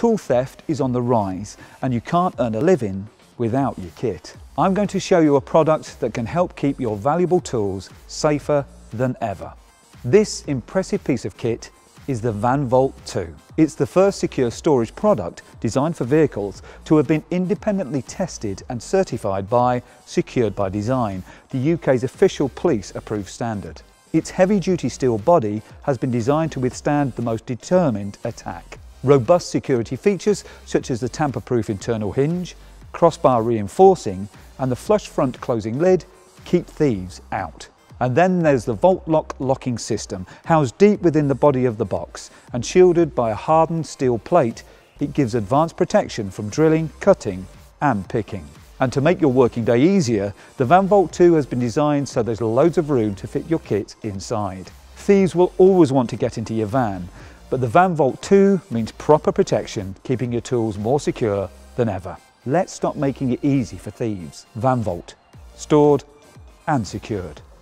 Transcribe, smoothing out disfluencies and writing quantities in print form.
Tool theft is on the rise and you can't earn a living without your kit. I'm going to show you a product that can help keep your valuable tools safer than ever. This impressive piece of kit is the Vanvolt 2. It's the first secure storage product designed for vehicles to have been independently tested and certified by Secured by Design, the UK's official police approved standard. Its heavy-duty steel body has been designed to withstand the most determined attack. Robust security features such as the tamper-proof internal hinge, crossbar reinforcing and the flush front closing lid keep thieves out. And then there's the VoltLock locking system, housed deep within the body of the box and shielded by a hardened steel plate. It gives advanced protection from drilling, cutting and picking. And to make your working day easier, the Vanvolt 2 has been designed so there's loads of room to fit your kit inside. Thieves will always want to get into your van, but the Vanvolt 2 means proper protection, keeping your tools more secure than ever. Let's stop making it easy for thieves. Vanvolt, stored and secured.